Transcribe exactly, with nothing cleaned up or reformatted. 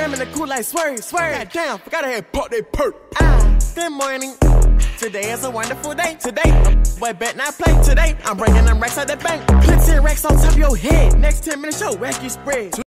am in the cool like swerve, swerve. Goddamn, forgot I had pop that perk. Ah, good morning. Today is a wonderful day. Today, boy, bet not play today. I'm bringing them racks out the bank. Put ten racks on top of your head. Next ten minutes, show wacky spread.